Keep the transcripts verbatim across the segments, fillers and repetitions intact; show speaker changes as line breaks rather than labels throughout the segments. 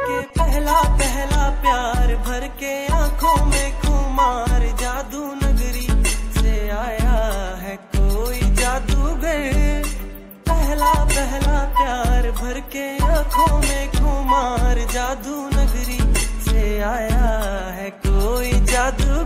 लेके पहला पहला प्यार भर के आंखों में खुमार, जादू नगरी से आया है कोई जादूगर। पहला पहला प्यार भर के आंखों में खुमार, जादू नगरी से आया है कोई जादू।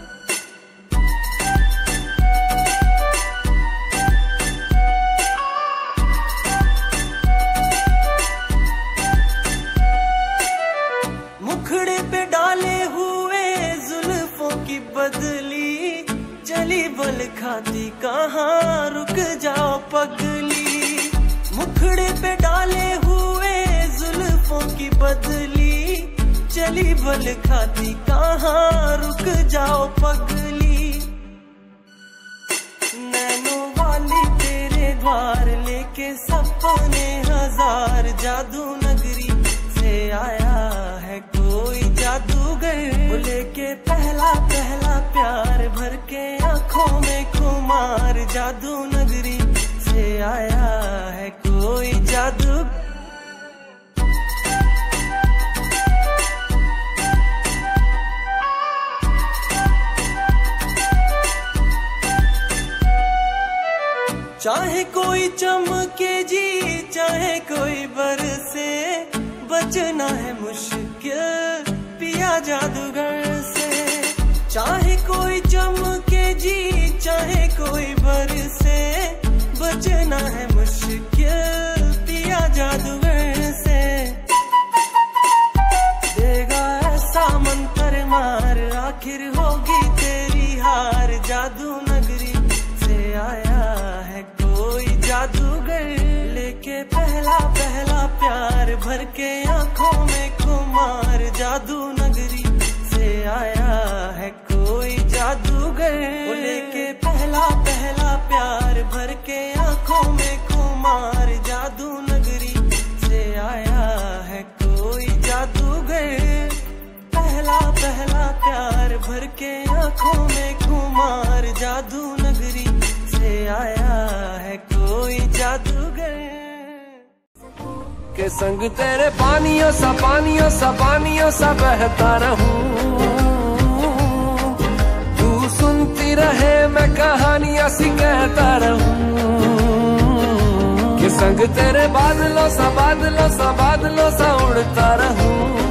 मुखड़े पे डाले हुए जुल्फों की बदली, चली बल खाती कहाँ रुक जाओ पगली। मुखड़े पे डाले हुए जुल्फों की बदली, चली बल खाती कहाँ रुक जाओ पगली। नैनो वाली तेरे द्वार लेके सपने हजार, जादू नगरी से आया है कोई जादूगर। लेके पहला पहला प्यार भर के आंखों में खुमार, जादू नगरी से आया है कोई जादू। चाहे कोई चमके जी चाहे कोई बरसे, बचना है मुश्किल पिया जादूगर से। चाहे कोई चमके जी चाहे कोई बरसे, बचना है मुश्किल पिया जादूगर से। देगा ऐसा मंत्र मार आखिर होगी तेरी हार, जादू नगरी से आया है कोई जादूगर। लेके पहला पहला प्यार भर के आंखों में खुमार, जादू नगरी से आया है कोई जादूगर। लेके पहला पहला प्यार भर के आंखों में खुमार, जादू नगरी से आया है कोई जादूगर। पहला पहला प्यार भर के आंखों में खुमार, जादू नगरी से आया है कोई जादूगर।
के संग तेरे पानियों सा पानियों सा पानियों सा बहता रहूं, तू सुनती रहे मैं कहानियां सी कहता रहूं। के संग तेरे बादलों सा बादलों सा बादलों सा उड़ता रहूं।